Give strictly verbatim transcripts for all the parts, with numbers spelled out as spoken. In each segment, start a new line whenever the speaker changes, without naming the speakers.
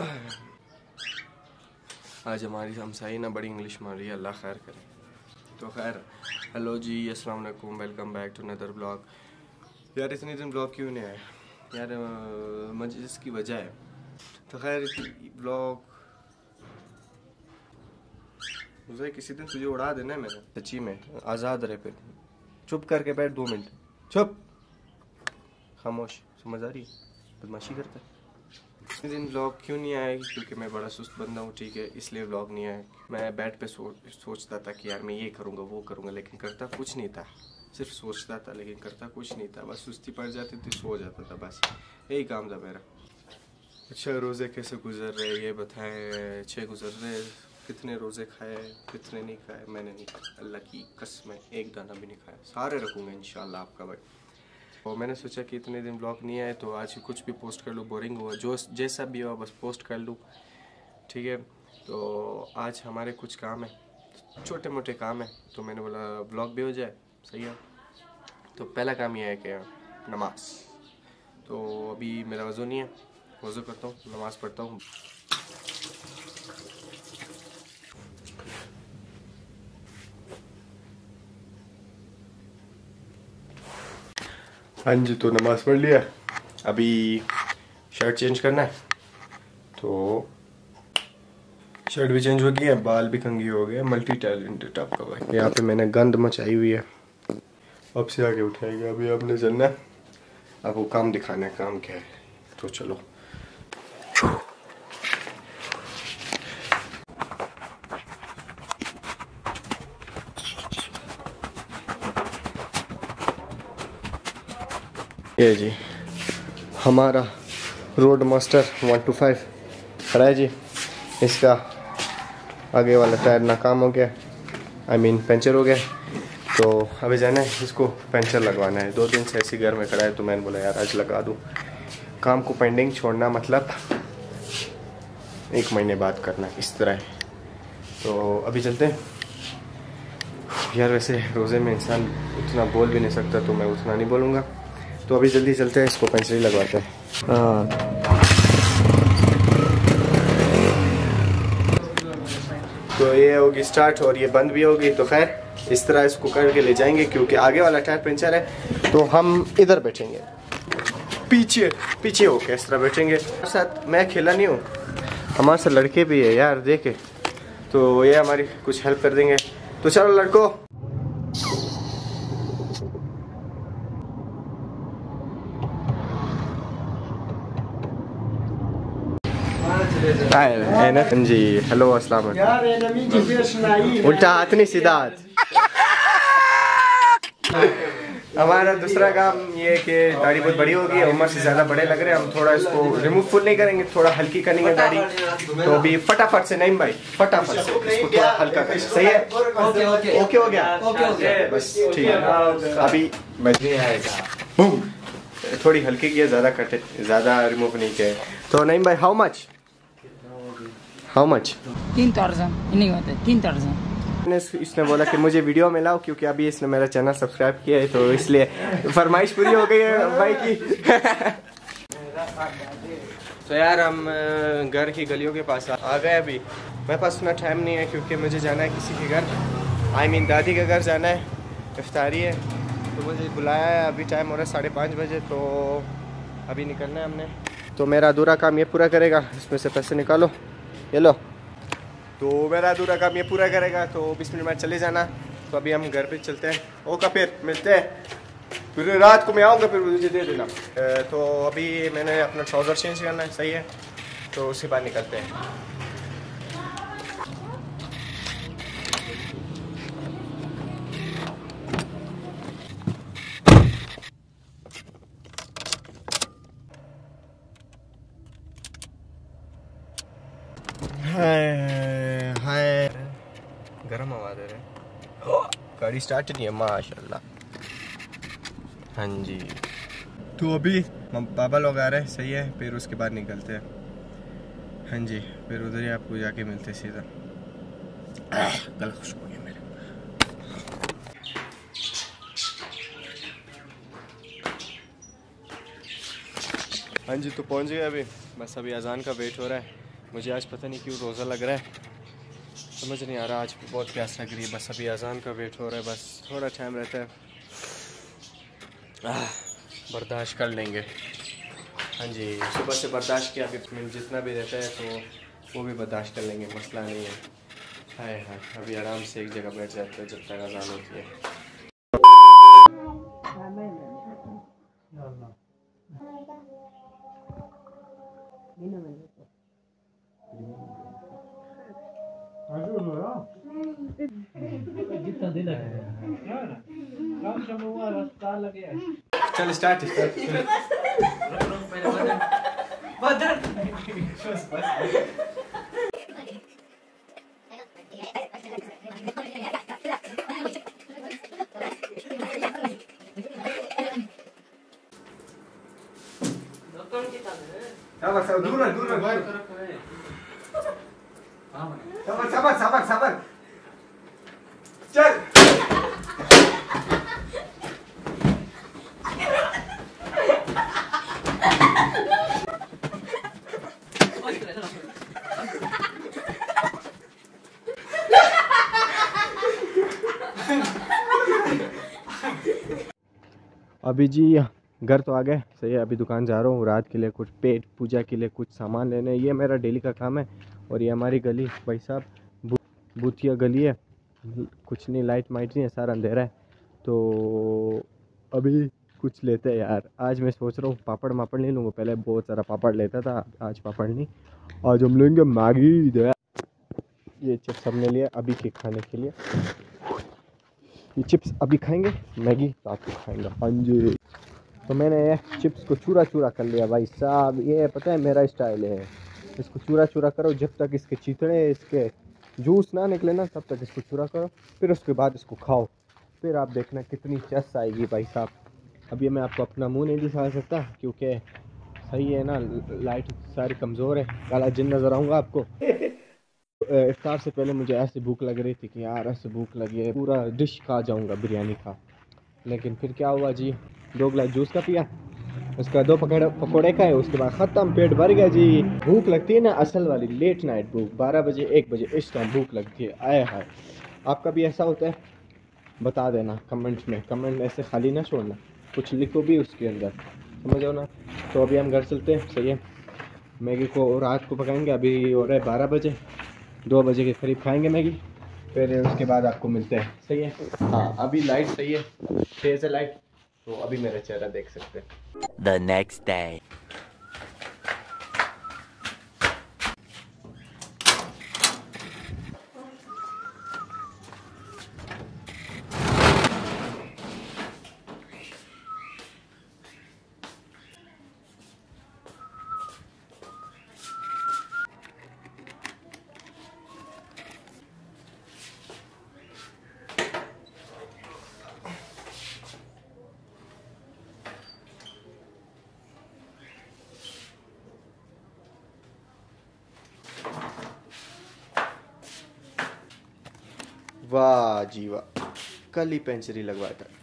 आज हमारी हमसाई ना बड़ी इंग्लिश मार रही है, अल्लाह खैर करे। तो खैर हेलो जी, अस्सलाम वालेकुम, welcome back to another blog. यार इतने दिन ब्लॉग क्यों नहीं आया यार, मुझे इसकी वजह है। तो खैर ब्लॉग मुझे किसी दिन तुझे उड़ा देना है मैंने, सच्ची में। आज़ाद रहे, फिर चुप करके बैठ दो मिनट, चुप खामोश, समझ आ रही है? बदमाशी करता है। इतने दिन व्लॉग क्यों नहीं आया? क्योंकि मैं बड़ा सुस्त बंदा हूँ, ठीक है, इसलिए व्लॉग नहीं आया। मैं बेड पे सो, सोचता था कि यार मैं ये करूँगा वो करूँगा, लेकिन करता कुछ नहीं था। सिर्फ सोचता था लेकिन करता कुछ नहीं था। बस सुस्ती पड़ जाती थी, सो जाता था, बस यही काम था मेरा। अच्छा, रोज़े कैसे गुजर रहे ये बताएं। अच्छे गुजर रहे। कितने रोज़े खाए, कितने नहीं खाए? मैंने नहीं खाया, अल्लाह की कसम, एक दाना भी नहीं खाया। सारे रखूँगा इंशाल्लाह आपका भाई। और मैंने सोचा कि इतने दिन ब्लॉग नहीं आए तो आज कुछ भी पोस्ट कर लूँ, बोरिंग हुआ, जो जैसा भी हो बस पोस्ट कर लूँ, ठीक है। तो आज हमारे कुछ काम है, छोटे मोटे काम है, तो मैंने बोला ब्लॉग भी हो जाए, सही है। तो पहला काम यह है कि नमाज। तो अभी मेरा वज़ू नहीं है, वज़ू करता हूँ, नमाज़ पढ़ता हूँ। हाँ जी, तो नमाज़ पढ़ लिया, अभी शर्ट चेंज करना है। तो शर्ट भी चेंज हो गई है, बाल भी कंघी हो गए, मल्टी टैलेंटेड आपका भाई। यहाँ पे मैंने गंद मचाई हुई है, अब से आगे उठाएगा। अभी आपने चलना है, अब वो काम दिखाना है, काम क्या है। तो चलो। ये जी हमारा road master one two five खड़ा है जी। इसका आगे वाला टायर नाकाम हो गया, आई मीन पंचर हो गया। तो अभी जाना है इसको पंचर लगवाना है। दो दिन से ऐसे घर में खड़ा है, तो मैंने बोला यार आज लगा दूँ। काम को पेंडिंग छोड़ना मतलब एक महीने बाद करना, इस तरह है। तो अभी चलते हैं यार। वैसे रोज़े में इंसान उतना बोल भी नहीं सकता, तो मैं उतना नहीं बोलूँगा। तो अभी जल्दी चलते हैं, इसको पेंचर ही लगवाते हैं। हाँ, तो ये होगी स्टार्ट और ये बंद भी होगी। तो खैर इस तरह इसको करके ले जाएंगे, क्योंकि आगे वाला टायर पंचर है। तो हम इधर बैठेंगे, पीछे पीछे होके इस तरह बैठेंगे। साथ मैं अकेला नहीं हूँ, हमारे साथ लड़के भी है यार, देखे। तो ये हमारी कुछ हेल्प कर देंगे। तो चलो लड़कों, जी हेलो अस्सलाम वालेकुम। उल्टा हाथ नहीं, सीधा हाथ। हमारा दूसरा काम ये है कि दाढ़ी बहुत बड़ी होगी, उम्र से ज़्यादा बड़े लग रहे हैं। हम थोड़ा इसको रिमूव फुल नहीं करेंगे, थोड़ा हल्की करेंगे दाढ़ी। तो अभी फटाफट से, नहीं भाई फटाफट से इसको थोड़ा हल्का करें, सही है? ओके हो गया, बस ठीक है। अभी मजनी आएगा, थोड़ी हल्की की, ज़्यादा कटे, ज़्यादा रिमूव नहीं किया। तो नहीं भाई, हाउ मच हाउ मच
तीन दर्जन नहीं होते, तीन दर्जन।
इसने बोला कि मुझे वीडियो में लाओ, क्योंकि अभी इसने मेरा चैनल सब्सक्राइब किया है, तो इसलिए फरमाइश पूरी हो गई है भाई की। तो यार हम घर की गलियों के पास आ गए। अभी मेरे पास उतना टाइम नहीं है, क्योंकि मुझे जाना है किसी के घर, आई मीन दादी के घर जाना है, इफ्तारी है। तो मुझे बुलाया है, अभी टाइम हो रहा है साढ़े पाँच बजे। तो अभी निकलना है हमने। तो मेरा अधूरा काम ये पूरा करेगा, इसमें से पैसे निकालो, ये लो। तो मेरा अधूरा काम ये पूरा करेगा, तो बीस मिनट में चले जाना। तो अभी हम घर पे चलते हैं। ओके, फिर मिलते हैं, फिर रात को मैं आऊँगा, फिर मुझे दे देना। तो अभी मैंने अपना ट्राउज़र चेंज करना है, सही है? तो उसके बाद निकलते हैं। हाय हाय, गरम हवा दे रहे, गाड़ी स्टार्ट नहीं है माशाल्लाह। हाँ जी, तो अभी पापा लोग आ रहे हैं, सही है? फिर उसके बाद निकलते हैं। हाँ जी, फिर उधर ही आपको जाके मिलते सीधा। गला खुश हो गया मेरे। हाँ जी, तो पहुँच गए अभी, बस अभी अजान का वेट हो रहा है। मुझे आज पता नहीं क्यों रोज़ा लग रहा है, समझ नहीं आ रहा। आज बहुत प्यास लग रही है। बस अभी अजान का वेट हो रहा है, बस थोड़ा टाइम रहता है, आह, बर्दाश्त कर लेंगे। हाँ जी, सुबह से बर्दाश्त किया, अभी जितना भी रहता है तो वो भी बर्दाश्त कर लेंगे, मसला नहीं है। हाय हाय, अभी आराम से एक जगह बैठ जाते हैं जब तक अजान होती है। चल start start sabar sabar dulu dulu baru sabar sabar sabar sabar चल अभी जी घर तो आ गए, सही है। अभी दुकान जा रहा हूँ रात के लिए, कुछ पेट पूजा के लिए कुछ सामान लेने। ये मेरा डेली का काम है। और ये हमारी गली भाई साहब भूतिया गली है, कुछ नहीं, लाइट माइट नहीं है, सारा अंधेरा है। तो अभी कुछ लेते हैं यार। आज मैं सोच रहा हूँ पापड़ मापड़ नहीं लूँगा, पहले बहुत सारा पापड़ लेता था, आज पापड़ नहीं। आज हम लेंगे मैगी। ये चिप्स हमने लिया अभी के खाने के लिए, ये चिप्स अभी खाएंगे, मैगी रात को खाएंगे। हाँ जी, तो मैंने ये चिप्स को चूरा चूरा कर लिया भाई साहब। ये पता है मेरा स्टाइल है, इसको चूरा चूरा करो जब तक इसके चितड़े, इसके जूस ना निकले ना, तब तक इसको चूरा करो, फिर उसके बाद इसको खाओ, फिर आप देखना कितनी चस आएगी भाई साहब। अब ये मैं आपको अपना मुंह नहीं दिखा सकता क्योंकि सही है ना, लाइट सारी कमज़ोर है, काला जिन नज़र आऊँगा आपको। इफ्तार से पहले मुझे ऐसे भूख लग रही थी कि यार ऐसे भूख लगी है, पूरा डिश खा जाऊंगा बिरयानी का। लेकिन फिर क्या हुआ जी, दो गिलास जूस का पिया, उसका दो पकड़े पकौड़े खाए, उसके बाद ख़त्म, पेट भर गया जी। भूख लगती है ना असल वाली लेट नाइट भूख, बारह बजे एक बजे इस टाइम भूख लगती है। आए हाय, आपका भी ऐसा होता है? बता देना कमेंट में, कमेंट ऐसे खाली ना छोड़ना, कुछ लिखो भी उसके अंदर, समझो ना। तो अभी हम घर चलते हैं, सही है। मैगी को रात को पकाएंगे, अभी हो रहा है बारह बजे, दो बजे के करीब खाएंगे मैगी, फिर उसके बाद आपको मिलते हैं, सही है। हाँ अभी लाइट सही है, तेज़ है लाइट, तो अभी मेरा चेहरा देख सकते हैं।
The next day.
वाह जी वाह, कल ही पेंचरी लगवाया था।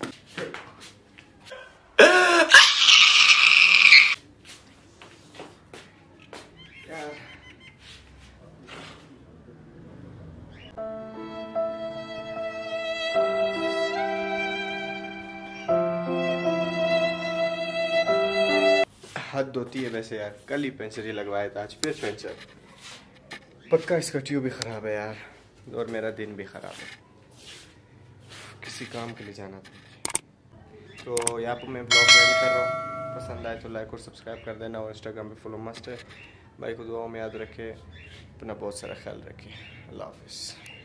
हद होती है वैसे यार, कल ही पेंचरी लगवाया था, आज फिर पेंचर। पक्का इसका ट्यूब भी ख़राब है यार, और मेरा दिन भी ख़राब है, किसी काम के लिए जाना था। तो यहाँ पर मैं ब्लॉग रेडी कर रहा हूँ, पसंद आए तो लाइक और सब्सक्राइब कर देना, और इंस्टाग्राम पे फॉलो मस्ट है। भाई को दुआओं में याद रखे, अपना बहुत सारा ख्याल रखे। अल्लाह हाफ़िज़।